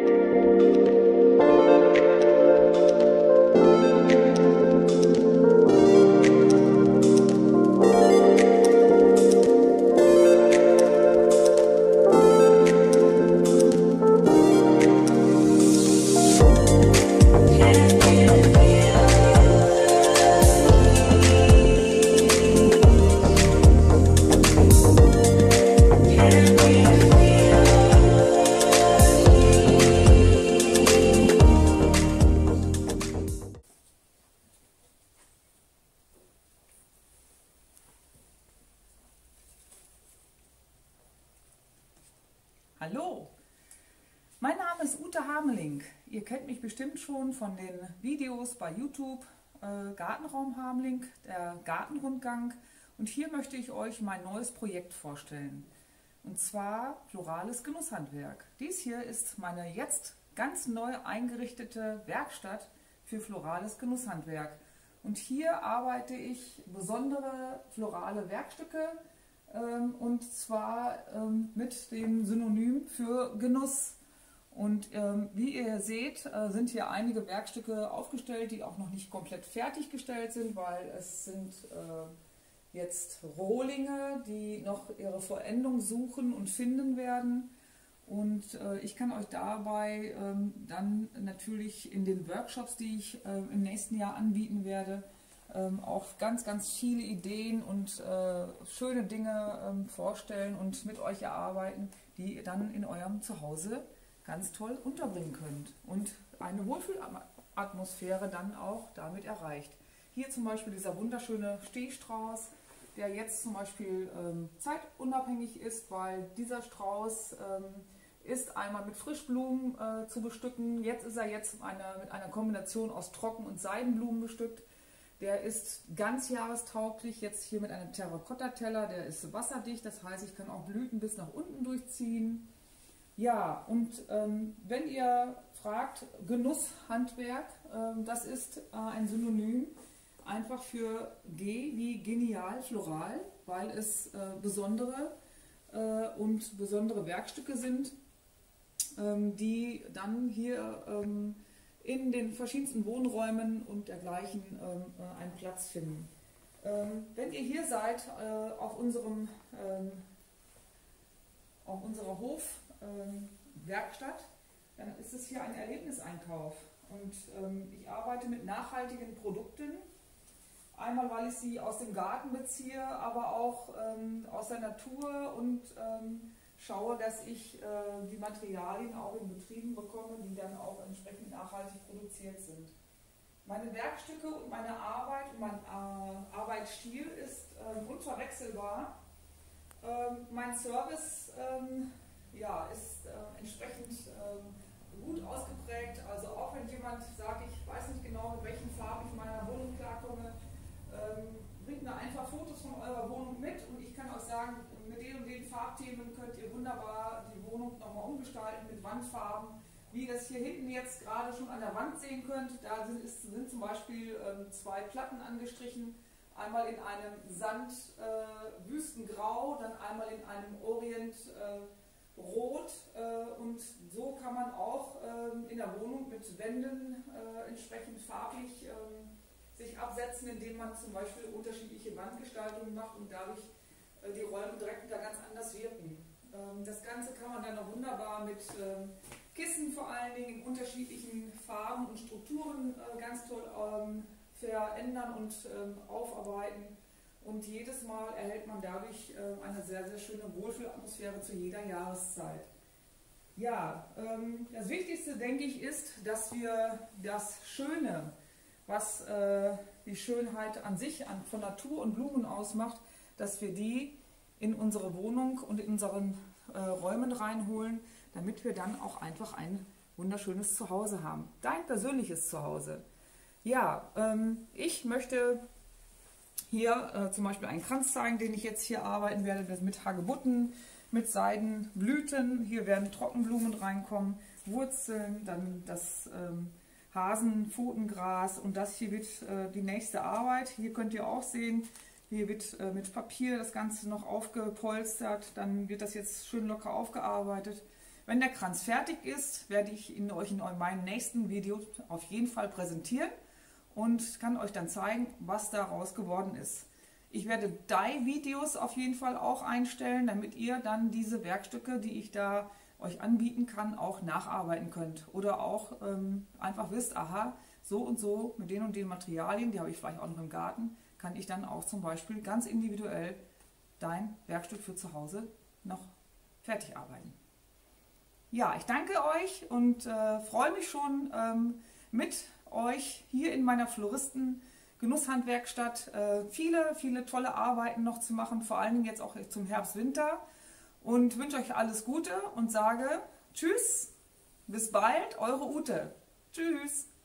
Hallo, mein Name ist Ute Hameling. Ihr kennt mich bestimmt schon von den Videos bei YouTube, Gartenraum Hameling, der Gartenrundgang. Und hier möchte ich euch mein neues Projekt vorstellen. Und zwar Florales Genusshandwerk. Dies hier ist meine jetzt ganz neu eingerichtete Werkstatt für Florales Genusshandwerk. Und hier arbeite ich besondere florale Werkstücke, und zwar mit dem Synonym für Genuss. Und wie ihr seht, sind hier einige Werkstücke aufgestellt, die auch noch nicht komplett fertiggestellt sind, weil es sind jetzt Rohlinge, die noch ihre Vollendung suchen und finden werden. Und ich kann euch dabei dann natürlich in den Workshops, die ich im nächsten Jahr anbieten werde, auch ganz, ganz viele Ideen und schöne Dinge vorstellen und mit euch erarbeiten, die ihr dann in eurem Zuhause ganz toll unterbringen könnt und eine Wohlfühlatmosphäre dann auch damit erreicht. Hier zum Beispiel dieser wunderschöne Stehstrauß, der jetzt zum Beispiel zeitunabhängig ist, weil dieser Strauß ist einmal mit Frischblumen zu bestücken. Jetzt ist er mit einer Kombination aus Trocken- und Seidenblumen bestückt. Der ist ganzjahrestauglich, jetzt hier mit einem Terrakotta-Teller, der ist wasserdicht, das heißt, ich kann auch Blüten bis nach unten durchziehen. Ja, und wenn ihr fragt, Genusshandwerk, das ist ein Synonym einfach für G wie genial floral, weil es besondere Werkstücke sind, die dann hier in den verschiedensten Wohnräumen und dergleichen einen Platz finden. Wenn ihr hier seid auf unserer Hofwerkstatt, dann ist es hier ein Erlebniseinkauf. Und ich arbeite mit nachhaltigen Produkten. Einmal, weil ich sie aus dem Garten beziehe, aber auch aus der Natur und schaue, dass ich die Materialien auch in Betrieben bekomme, die dann auch entsprechend nachhaltig produziert sind. Meine Werkstücke und meine Arbeit und mein Arbeitsstil ist unverwechselbar. Mein Service ist entsprechend gut ausgeprägt. Also auch wenn jemand sagt, ich weiß nicht genau, mit welchen Farben ich in meiner Wohnung klarkomme, bringt mir einfach Fotos von eurer Wohnung mit und ich kann euch sagen, mit den und den Farbthemen könnt ihr wunderbar die Wohnung nochmal umgestalten mit Wandfarben. Wie ihr das hier hinten jetzt gerade schon an der Wand sehen könnt, da sind zum Beispiel zwei Platten angestrichen. Einmal in einem Sand-Wüstengrau, dann einmal in einem Orient-Rot. Und so kann man auch in der Wohnung mit Wänden entsprechend farblich sich absetzen, indem man zum Beispiel unterschiedliche Wandgestaltungen macht und dadurch die Räume direkt wieder ganz anders wirken. Das Ganze kann man dann noch wunderbar mit Kissen vor allen Dingen in unterschiedlichen Farben und Strukturen ganz toll verändern und aufarbeiten. Und jedes Mal erhält man dadurch eine sehr, sehr schöne Wohlfühlatmosphäre zu jeder Jahreszeit. Ja, das Wichtigste, denke ich, ist, dass wir das Schöne, was die Schönheit an sich von Natur und Blumen ausmacht, dass wir die in unsere Wohnung und in unseren Räumen reinholen, damit wir dann auch einfach ein wunderschönes Zuhause haben. Dein persönliches Zuhause. Ja, ich möchte hier zum Beispiel einen Kranz zeigen, den ich jetzt hier arbeiten werde, das mit Hagebutten, mit Seidenblüten. Hier werden Trockenblumen reinkommen, Wurzeln, dann das Hasenpfotengras und das hier wird die nächste Arbeit. Hier könnt ihr auch sehen, hier wird mit Papier das Ganze noch aufgepolstert, dann wird das jetzt schön locker aufgearbeitet Wenn der Kranz fertig ist, werde ich ihn euch in meinem nächsten Video auf jeden Fall präsentieren und kann euch dann zeigen, was daraus geworden ist. Ich werde Dye-Videos auf jeden Fall auch einstellen, damit ihr dann diese Werkstücke, die ich da euch anbieten kann, auch nacharbeiten könnt. Oder auch einfach wisst, aha, so und so mit den und den Materialien, die habe ich vielleicht auch noch im Garten, kann ich dann auch zum Beispiel ganz individuell dein Werkstück für zu Hause noch fertig arbeiten. Ja, ich danke euch und freue mich schon mit euch hier in meiner Floristen-Genusshandwerkstatt viele tolle Arbeiten noch zu machen, vor allen Dingen jetzt auch zum Herbst-Winter, und wünsche euch alles Gute und sage Tschüss, bis bald, eure Ute. Tschüss.